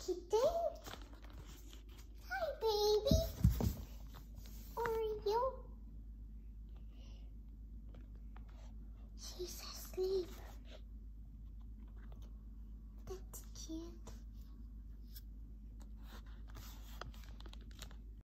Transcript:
kitten. Hi, baby. How are you? She's asleep. That's cute.